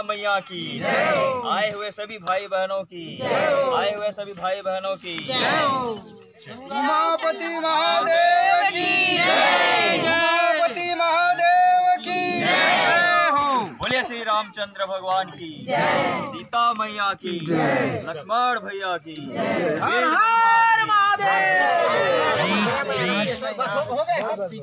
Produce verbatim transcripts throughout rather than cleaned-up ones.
मैया की, आए हुए सभी भाई बहनों की, आए हुए सभी भाई बहनों की, उमापति महादेव की, उमापति महादेव की। बोले श्री रामचंद्र भगवान की, सीता मैया की, लक्ष्मण भैया की, हर हर महादेव।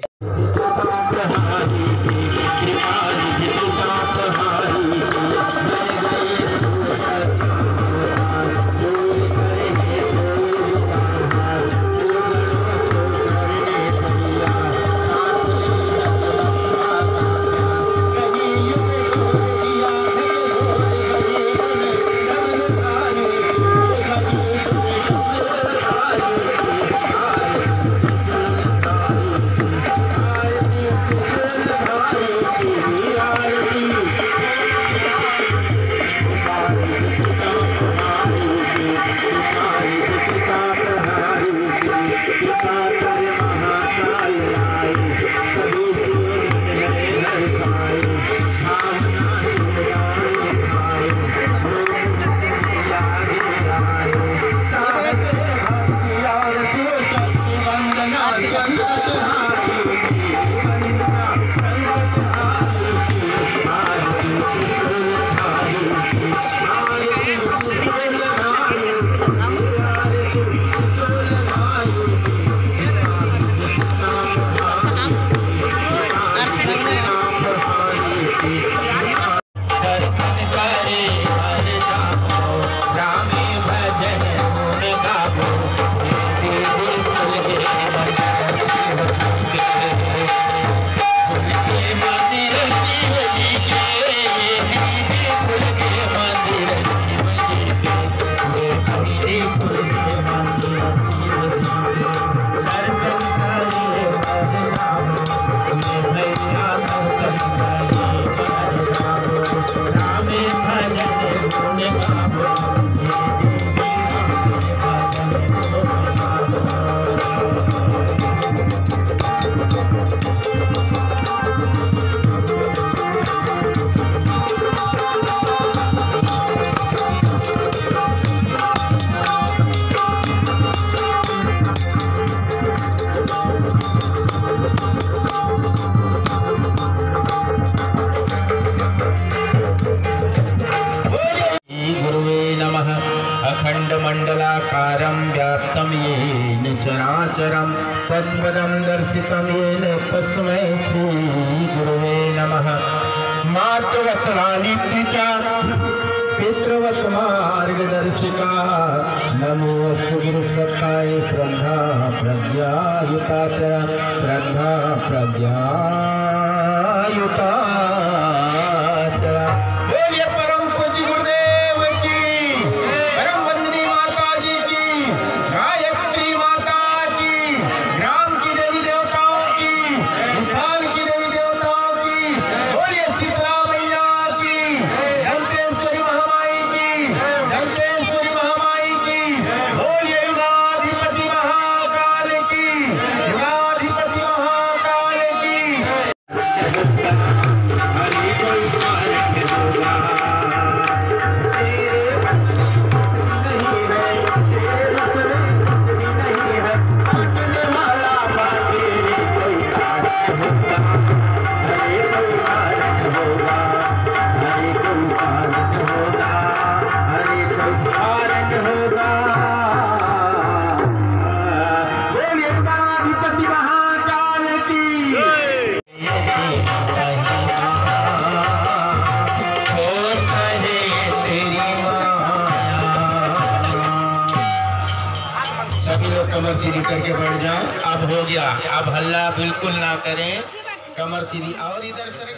अखंडमंडलाकारं व्याप्तं येन चराचरं तत्पदं दर्शितं येन तस्मै श्री गुरुवे नमः। मातृवत् लालित्य पितृवत् मार्गदर्शिका नमोस्तु गुरुसत्ताय श्रद्धा प्रज्ञायुता श्रद्धा प्रज्ञायुता। बोलिए परम पूज्य गुरुदेव की, परम वंदनी माता जी की, गायत्री माता की, ग्राम की देवी देवताओं की, नेपाल की देवी देवताओं की। बोलिए शीतला मैया की, दंतेश्वरी महामाई की, दंतेश्वरी महामाई की। बोलिए युगाधिपति महाकाल की, युगाधिपति महाकाल की। कमर सीधी करके बैठ जाओ। अब हो गया, अब हल्ला बिल्कुल ना करें। कमर सीधी और इधर से